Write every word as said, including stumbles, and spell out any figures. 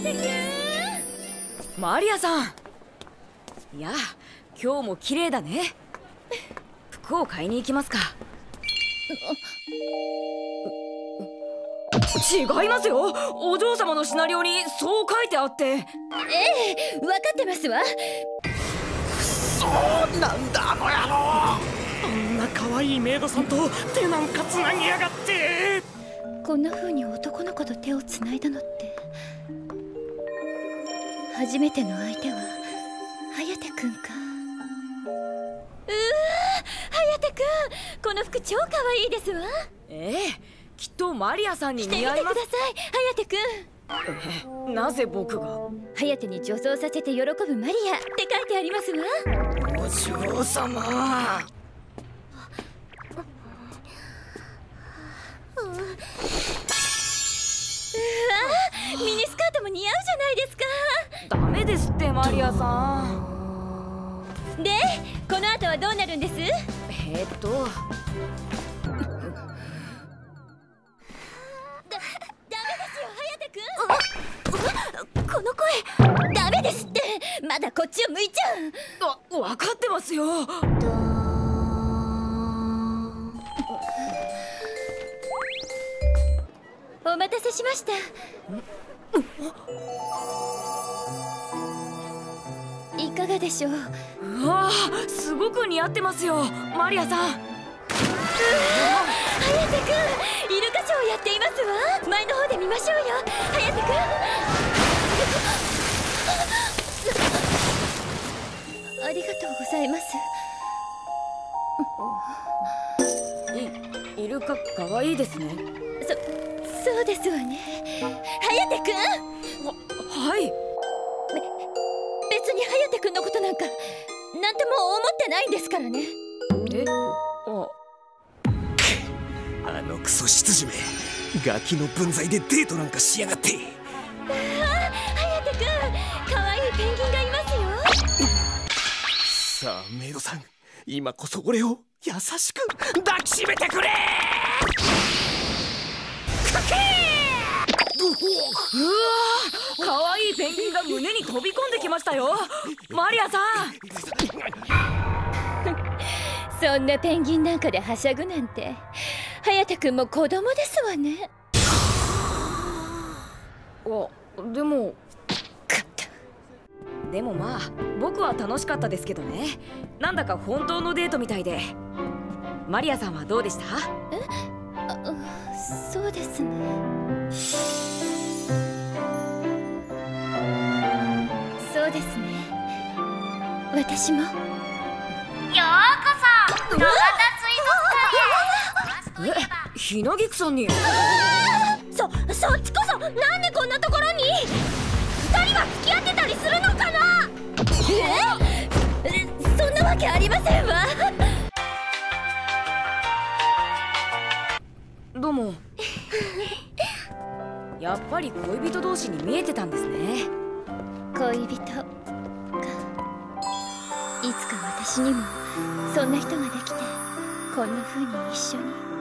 マリアさん、いや今日も綺麗だね。服を買いに行きますか？違いますよ、お嬢様のシナリオにそう書いてあって。ええ、分かってますわ。 くそー、なんだあの野郎。あんな可愛いメイドさんと手なんかつなぎやがって。 こんな風に男の子と手をつないだのって初めての相手は颯くんか。うわー、颯くん、この服超可愛いですわ。 ええ、きっとマリアさんに似似合います。 着てみてください、颯くん。 え、なぜ僕が？ 颯に女装させて喜ぶマリアって書いてありますわ。 お嬢様。 うわ、ミニスカートも似合うじゃないですか。 ダメですってマリアさん。 で、この後はどうなるんです？ えー、っとだ、 ダメですよ、颯くん。この声ダメですって。まだこっちを向いちゃう。 わ、分かってますよ。 お待たせしました。いかがでしょう？ うわー、すごく似合ってますよマリアさん。うわー、 颯くん、イルカショーをやっていますわ。前の方で見ましょうよ、颯くん。ありがとうございます。 い、イルカ可愛いですね。 そ、そうですわね。颯くん。 は、はい。 別に颯くんのことなんかなんとも思ってないんですからね。 え、あ、 あのクソ執事め、ガキの分際でデートなんかしやがって。 ああ、颯くん、可愛いペンギンがいますよ。 さあメイドさん、今こそ俺を優しく抱きしめてくれ。かけー。 うわー、可愛いペンギンが胸に飛び込んできましたよマリアさん。 そんなペンギンなんかではしゃぐなんて、颯くんも子供ですわね。 あ、でもかった。 でもまあ僕は楽しかったですけどね。なんだか本当のデートみたいで。マリアさんはどうでした？ え、あ、そうですね。そうですね、私も。ようこそ野方水族館へ。 え、ひなぎくさんに。 そ、そっちこそなんでこんなところに。二人は付き合ってたりするのかな。え、そんなわけありませんわ。 どうも。やっぱり恋人同士に見えてたんですね。 恋人か。いつか私にもそんな人ができて、こんな風に一緒に。